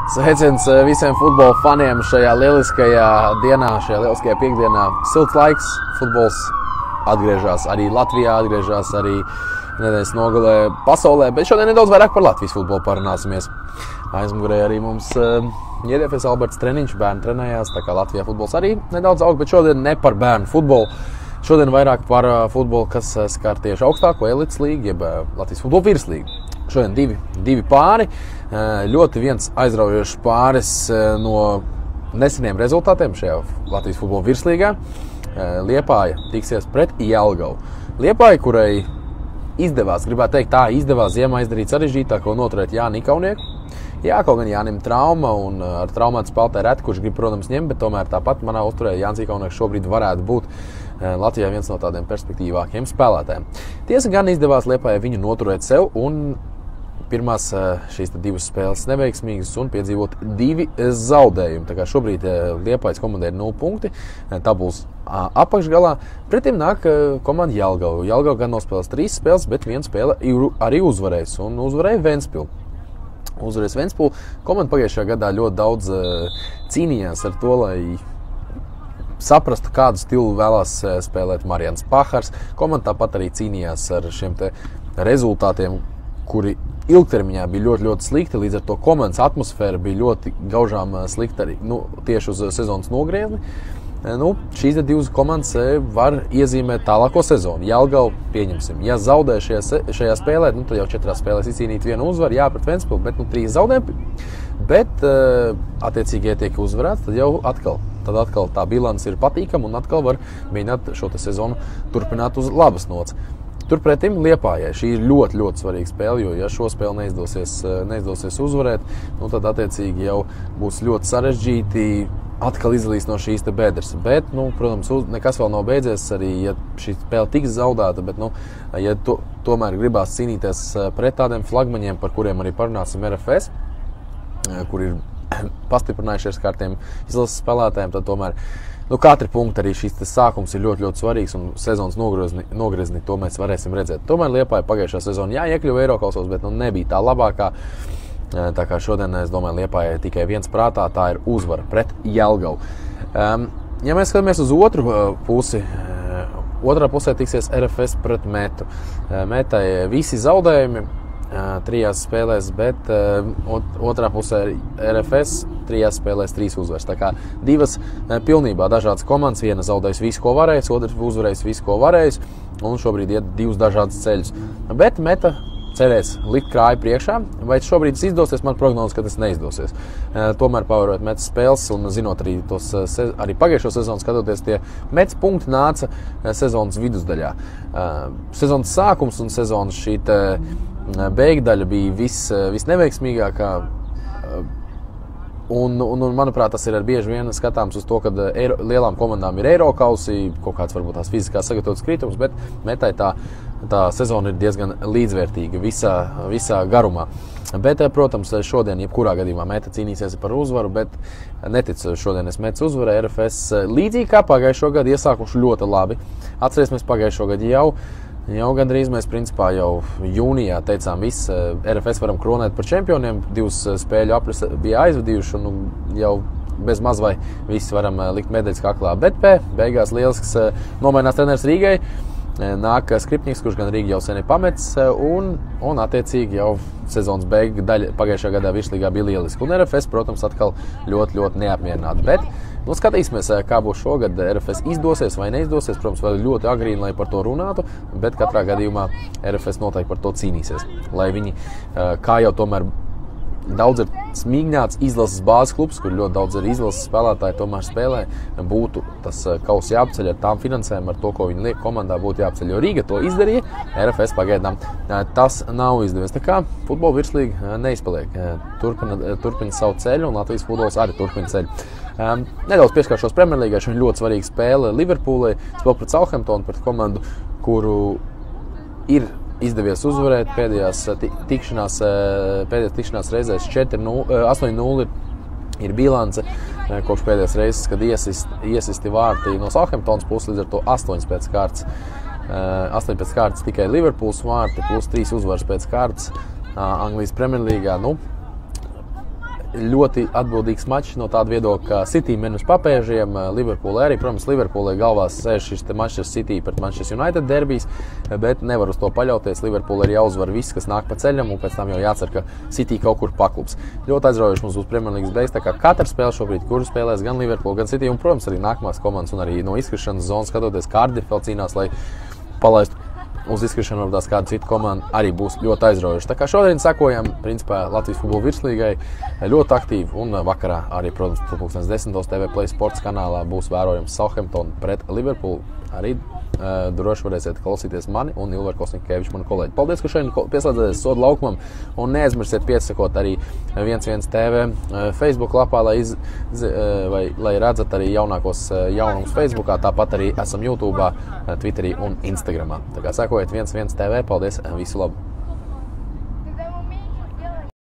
Sveiciens visiem futbola faniem šajā lieliskajā dienā, šajā lieliskajā piekdienā. Silts laiks, futbols atgriežas arī Latvijā, atgriežas arī nedēļas nogalē pasaulē, bet šodien nedaudz vairāk par Latvijas futbolu parunāsimies. Aizmugurē arī mums ieriefies Alberts Treniņš, bērni trenējās, tā kā Latvijā futbols arī nedaudz aug, bet šodien ne par bērnu futbolu. Šodien vairāk par futbolu, kas skar tieši augstāko elites līgu, jeb Latvijas futbola virslīgu. Šodien divi pāri, ļoti viens aizraujošs pāris no neseniem rezultātiem šajā Latvijas futbola virslīgā. Liepāja tiksies pret Jelgavu. Liepāja, kurai izdevās, gribētu teikt tā, izdevās ziemā izdarīt sarežģītāko noturēt Jāni Ikaunieku. Jā, kaut gan Jānim trauma un ar traumētu spēlētāju reti, kurš grib, protams, ņemt, bet tomēr tāpat manā uzturē Jānis Ikaunieks šobrīd varētu būt Latvijā viens no tādiem perspektīvākiem spēlētājiem. Tiesa gan izdevās Liepājai viņu noturēt sev un pirmās šīs divas spēles neveiksmīgas un piedzīvot 2 zaudējumi. Tā kā šobrīd Liepājas komandai ir 0 punkti, tabulas apakšgalā. Pretim nāk komanda Jelgava. Jelgava gan nospēlēs 3 spēles, bet 1 spēle arī uzvarēs un uzvarēja Ventspili. Uzvarēs Ventspili. Komanda pagājušajā gadā ļoti daudz cīnījās ar to, lai saprastu, kādu stilu vēlās spēlēt Marijans Pahars. Komanda tāpat arī cīnījās ar šiem te rezultātiem, kuri ilgtermiņā bija ļoti slikti, līdz ar to komandas atmosfēra bija ļoti gaužām slikta arī tieši uz sezonas nogriezni. Šīs divas komandas var iezīmēt tālāko sezonu. Jelgava, pieņemsim, ja zaudē šajā spēlē, tad jau 4 spēlēs izcīnīt 1 uzvaru, jā, pret Ventspili, bet 3 zaudējumi. Bet, attiecīgi, ja tiek uzvarēts, tad jau atkal tā bilance ir patīkama un atkal var mēģināt šo sezonu turpināt uz labas nots. Turpretim Liepājai šī ir ļoti svarīga spēle, jo ja šo spēli neizdosies uzvarēt, tad attiecīgi jau būs ļoti sarežģīti atkal izlīst no šīs bedres. Bet, protams, nekas vēl nav beidzies, arī ja šī spēle tiks zaudēta, bet, ja tomēr gribās cīnīties pret tādiem flagmaņiem, par kuriem arī parunāsim RFS, kur ir pastiprinājušies kārtiem izlases spēlētājiem, tad tomēr katri punkti arī šis sākums ir ļoti svarīgs un sezonas nogriezni to mēs varēsim redzēt. Tomēr Liepāja pagājušā sezona iekļuva Eirokausos, bet nebija tā labākā. Tā kā šodien, es domāju, Liepājai tikai viens prātā, tā ir uzvara pret Jelgavu. Ja mēs skatāmies uz otru pusi, otrā pusē tiksies RFS pret Metu. Metai visi zaudējumi 3 spēlēs, bet otrā pusē RFS 3 spēlēs 3 uzvaras. Tā kā 2 pilnībā dažādas komandas, viena zaudējusi visu, ko varējusi, otra uzvarējusi visu, ko varējusi, un šobrīd iet 2 dažādas ceļus. Bet Meta cerēs likt krāju priekšā, vai šobrīd tas izdosies, man prognozes, ka tas neizdosies. Tomēr pavērot Metas spēles un zinot arī tos arī pagājušo sezonu skatoties, tie Metas punkti nāca sezonas vidusdaļā. Sezonas sākums un sezonas šī beigdaļa bija visneveiksmīgākā. Un, manuprāt, tas ir bieži vien skatāms uz to, ka lielām komandām ir Eirokausi, kaut kāds varbūt tās fiziskās sagatavotas kritums, bet Metai tā sezona ir diezgan līdzvērtīga visā garumā. Bet, protams, šodien jebkurā gadījumā Meta cīnīsies par uzvaru, bet neticu šodien es Metas uzvaru. RFS līdzīgi kā pagājušo gadu iesākuši ļoti labi. Atcerēsimies pagājušo gadu jau gandrīz mēs principā jau jūnijā teicām viss, RFS varam kronēt par čempioniem, 2 spēļu aplis bija aizvadījuši un jau bez maz vai visi varam likt medaļas kaklā. Bet beigās lielisks nomainās treneris Rīgai, nāk Skripņiks, kurš gan Rīga jau sen ir pametis un attiecīgi jau sezonas beigu daļa pagājušā gadā virslīgā bija lieliski. Un RFS, protams, atkal ļoti neapmierināti. Bet skatīsimies, kā būs šogad. RFS izdosies vai neizdosies. Protams, vēl ļoti agrīni, lai par to runātu, bet katrā gadījumā RFS noteikti par to cīnīsies. Lai viņi, kā jau tomēr daudz ir Smīgņāts izlases bāzes klubs, kur ļoti daudz ir izlases spēlētāji tomēr spēlē, būtu tas kauss jāapceļ ar tām finansēm, ar to, ko viņi liek komandā, būtu jāapceļ, jo Rīga to izdarīja, RFS pagaidām tas nav izdevies. Tā kā futbola virslīga neizpaliek, turpina savu ceļu un Latvijas futbols arī turpina ceļu. Nedaudz pieskāršos Premjerlīgai, šī ļoti svarīga spēle Liverpoolai, spēle pret Southamptonu, pret komandu, kuru ir izdevies uzvarēt pēdējās tikšanās reizēs 8-0 ir bilance kopš pēdējās reizes, kad iesisti vārti no Southamptonas puses, līdz ar to 8 pēc kārtas tikai Liverpools vārti, plus 3 uzvaras pēc kārtas Anglijas Premjerlīgā. ļoti atbildīgs mačs no tāda viedokļa, ka City minus papēžiem, Liverpoolē arī, protams, Liverpoolē galvās sēž šis mačs ar City pret Manchester United derbijs, bet nevar uz to paļauties. Liverpoolē ir jāuzvar viss, kas nāk pa ceļam, un pēc tam jau jācer, ka City kaut kur paklups. Ļoti aizraujoši mums būs Premier League beigas, tā kā katra spēle šobrīd, kuru spēlēs gan Liverpool, gan City, un, protams, arī nākamās komandas, un arī no izkrišanas zonas skatoties, Cardiff vēl cīnās, lai palaistu uz izkrišanu varbūt tās kāda cita komanda arī būs ļoti aizraujoša. Tā kā šodien sekojam, principā, Latvijas futbola virslīgai ļoti aktīvi, un vakarā arī, protams, 10. TV Play Sports kanālā būs vērojams Southampton pret Liverpool. Arī droši varēsiet klausīties mani un Ilveru Kosņikeviču, manu kolēģi. Paldies, ka šodien pieslēdzāties Sodu laukumam, un neaizmirsiet piesakot arī 11 TV Facebook lapā, lai redzat arī jaunākos jaunumus Facebookā, tāpat arī esam YouTube'ā, Twitterī un Instagramā. Tā kā sekojiet 11 TV, paldies, visu labu!